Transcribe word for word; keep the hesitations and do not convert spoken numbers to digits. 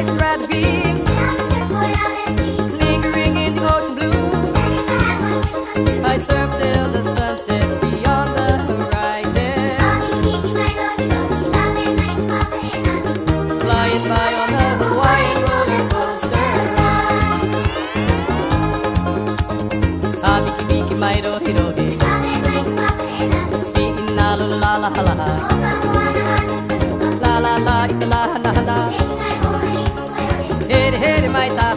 place I'd rather be, lingering in the ocean blue. I'd surf till the sun sets beyond the horizon, flying by on the Hawaiian roller coaster ride. Tabiki biki mairo hiroge, ina la la la la la, la la la ita la hana hana, here here mai ta.